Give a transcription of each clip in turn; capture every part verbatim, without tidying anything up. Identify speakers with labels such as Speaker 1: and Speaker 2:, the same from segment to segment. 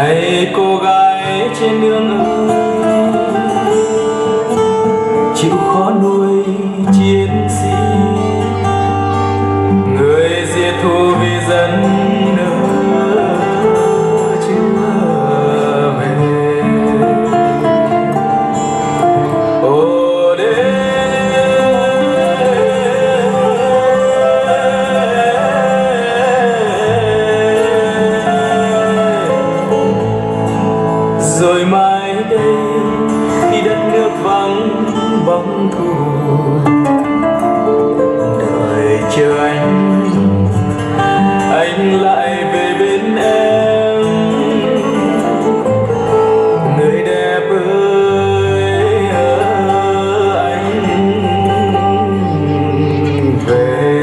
Speaker 1: Này cô gái trên nương ơi, chịu khó nuôi chiến sĩ, người diệt thù vì dân nữa chưa về. Ô đê rồi mai đây khi đất nước vắng bóng thù, đợi chờ anh anh lại về bên em. Người đẹp ơi anh về.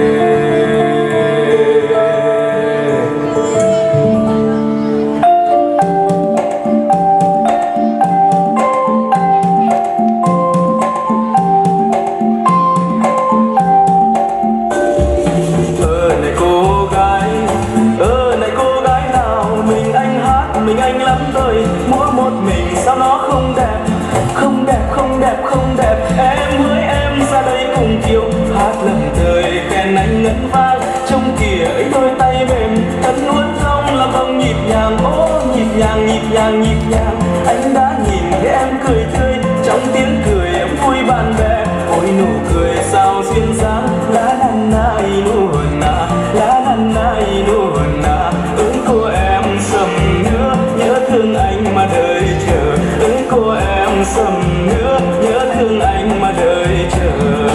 Speaker 1: Mình anh lắm rồi, múa một mình sao nó không đẹp, không đẹp, không đẹp, không đẹp. Em hỡi em ra đây cùng kiều, hát lầm thời khen anh ngân vang. Trông kìa ấy đôi tay mềm, thật nuốt trong làm vòng nhịp nhàng. Ô nhịp nhàng, nhịp nhàng, nhịp nhàng. Anh đã nhìn thấy em cười tươi, trong tiếng cười em vui bạn bè. Ôi nụ cười sao duyên dáng, la la na nu na, la la na nu na. Ơi cô em sầm nữa, nhớ thương anh mà đợi chờ. Ơi cô em sầm nữa, nhớ thương anh mà đợi chờ.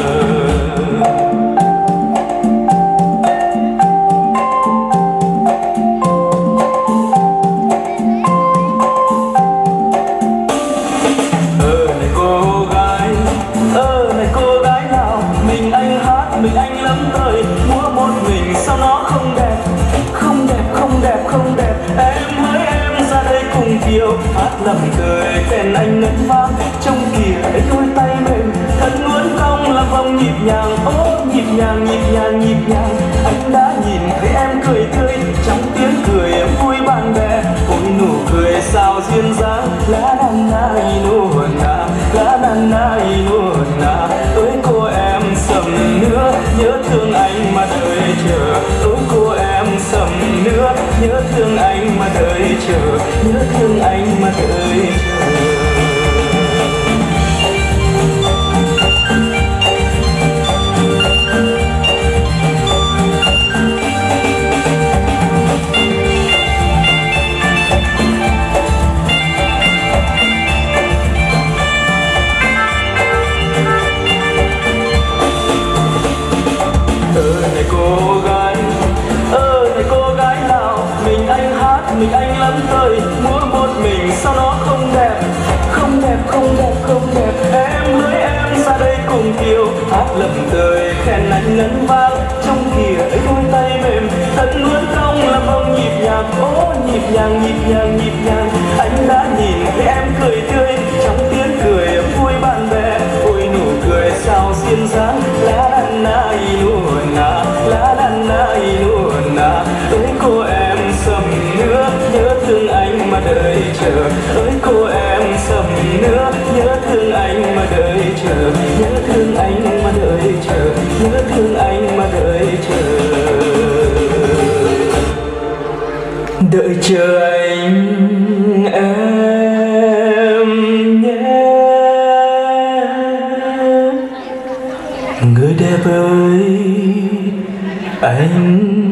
Speaker 1: Ờ này cô gái, ờ này cô gái nào, mình anh hát mình anh lắm rồi, múa một mình sao nó không đẹp, không đẹp, không đẹp, không đẹp. Em hỡi em ra đây cùng kiều, hát lầm cười khen anh ngân vang. Trông kìa ấy đôi tay mềm, thật muốn cong làm vòng nhịp nhàng. Ô nhịp nhàng, nhịp nhàng, nhịp nhàng. Anh đã nhìn thấy em cười tươi, trong tiếng cười em vui bạn bè. Ôi nụ cười sao duyên dáng, la la na nu na, la la na nu na. Ơi cô em sầm nữa, nhớ thương anh mà đợi chờ. Ôi cô em sầm nữa, nhớ thương anh mà đợi chờ, nhớ thương anh mà đợi chờ. Cô gái, ơ này cô gái nào, mình anh hát mình anh lắm rồi, múa một mình sao nó không đẹp, không đẹp, không đẹp, không đẹp. Em hỡi em ra đây cùng kiều, hát lầm đời khen anh ngân vang. Trong kìa ấy đôi tay mềm, thật luôn cong làm vòng nhịp nhàng. Ô nhịp nhàng, nhịp nhàng, nhịp nhàng. Anh đã nhìn thấy em cười tươi, trong tiếng cười em vui bạn bè. Ôi nụ cười sao duyên dáng, la la na nu na, la la na nu na. Ơi cô em sầm nữa, nhớ thương anh mà đợi chờ. Ơi cô em sầm nữa, nhớ thương anh mà đợi chờ, nhớ thương anh mà đợi chờ, nhớ thương anh mà đợi chờ. Đợi chờ anh em nhé. Người đẹp ơi anh